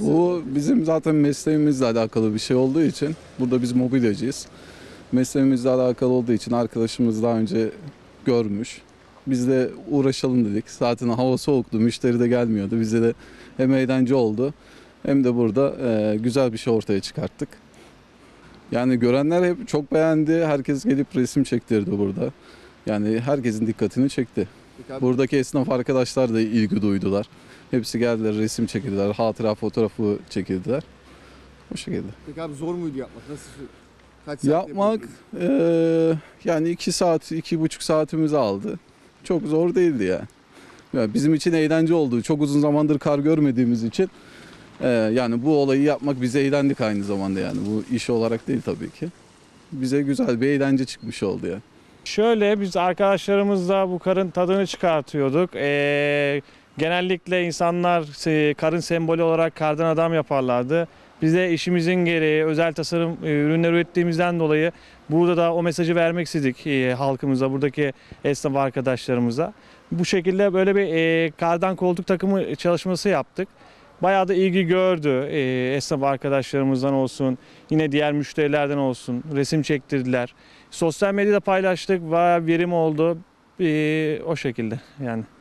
Bu bizim zaten mesleğimizle alakalı bir şey olduğu için, burada biz mobilyacıyız. Mesleğimizle alakalı olduğu için arkadaşımız daha önce görmüş. Biz de uğraşalım dedik. Zaten hava soğuktu, müşteri de gelmiyordu. Bize de hem eğlence oldu hem de burada güzel bir şey ortaya çıkarttık. Yani görenler hep çok beğendi. Herkes gelip resim çektirdi burada. Yani herkesin dikkatini çekti. Buradaki esnaf arkadaşlar da ilgi duydular. Hepsi geldiler, resim çekildiler, hatıra fotoğrafı çekildiler. O şekilde. Peki abi zor muydu yapmak? Nasıl? Kaç saat Yapmak yani 2 saat, 2,5 saatimizi aldı. Çok zor değildi ya. Yani bizim için eğlence oldu. Çok uzun zamandır kar görmediğimiz için yani bu olayı yapmak bize eğlendik aynı zamanda yani. Bu iş olarak değil tabii ki. Bize güzel bir eğlence çıkmış oldu ya. Şöyle biz arkadaşlarımızla bu karın tadını çıkartıyorduk. Genellikle insanlar karın sembolü olarak kardan adam yaparlardı. Biz de işimizin gereği özel tasarım ürünler ürettiğimizden dolayı burada da o mesajı vermek istedik halkımıza, buradaki esnaf arkadaşlarımıza. Bu şekilde böyle bir kardan koltuk takımı çalışması yaptık. Bayağı da ilgi gördü esnaf arkadaşlarımızdan olsun, yine diğer müşterilerden olsun, resim çektirdiler. Sosyal medyada paylaştık, bayağı verim oldu o şekilde yani.